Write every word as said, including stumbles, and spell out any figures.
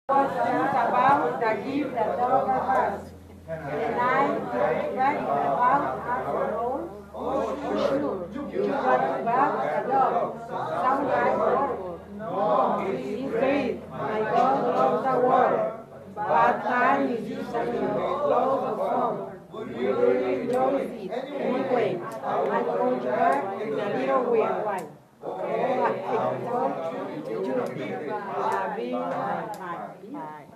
about the gift that God gave us. And I read about after all, sure, you got back a dog. Sound like horrible. No, he said, my God loves the world. But time is usually close of phone. We really notice it anyway. I'm going back in a little weird way. Oh, I told you, you, I've been,